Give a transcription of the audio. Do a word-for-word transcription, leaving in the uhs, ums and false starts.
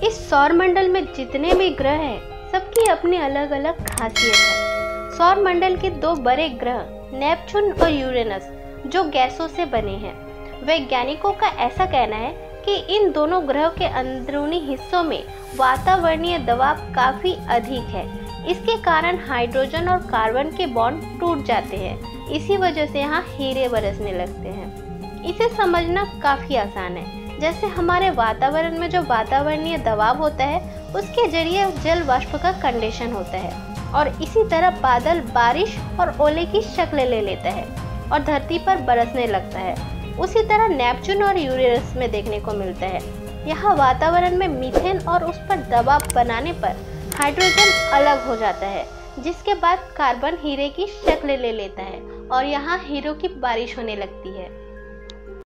इस सौर मंडल में जितने भी ग्रह हैं सबकी अपनी अलग अलग खासियत है। सौर मंडल के दो बड़े ग्रह नेपच्यून और यूरेनस जो गैसों से बने हैं। वैज्ञानिकों का ऐसा कहना है कि इन दोनों ग्रहों के अंदरूनी हिस्सों में वातावरणीय दबाव काफ़ी अधिक है। इसके कारण हाइड्रोजन और कार्बन के बॉन्ड टूट जाते हैं। इसी वजह से यहाँ हीरे बरसने लगते हैं। इसे समझना काफ़ी आसान है। जैसे हमारे वातावरण में जो वातावरणीय दबाव होता है उसके जरिए जल वाष्प का कंडेंसेशन होता है और इसी तरह बादल बारिश और ओले की शक्ल ले लेता है और धरती पर बरसने लगता है। उसी तरह नेपच्यून और यूरेनस में देखने को मिलता है। यहाँ वातावरण में मीथेन और उस पर दबाव बनाने पर हाइड्रोजन अलग हो जाता है, जिसके बाद कार्बन हीरे की शक्ल ले लेता है और यहाँ हीरों की बारिश होने लगती है।